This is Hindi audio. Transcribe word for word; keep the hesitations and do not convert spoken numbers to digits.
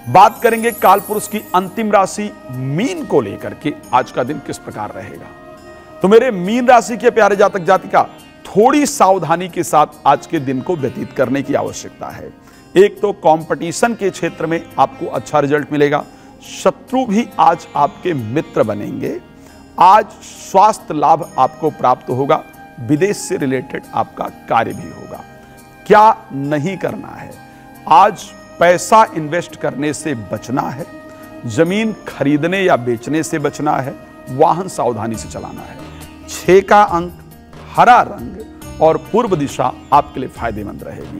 बात करेंगे कालपुरुष की अंतिम राशि मीन को लेकर के आज का दिन किस प्रकार रहेगा। तो मेरे मीन राशि के प्यारे जातक जातिका, थोड़ी सावधानी के साथ आज के दिन को व्यतीत करने की आवश्यकता है। एक तो कंपटीशन के क्षेत्र में आपको अच्छा रिजल्ट मिलेगा, शत्रु भी आज आपके मित्र बनेंगे। आज स्वास्थ्य लाभ आपको प्राप्त होगा, विदेश से रिलेटेड आपका कार्य भी होगा। क्या नहीं करना है, आज पैसा इन्वेस्ट करने से बचना है, जमीन खरीदने या बेचने से बचना है, वाहन सावधानी से चलाना है। छह का अंक, हरा रंग और पूर्व दिशा आपके लिए फायदेमंद रहेगी।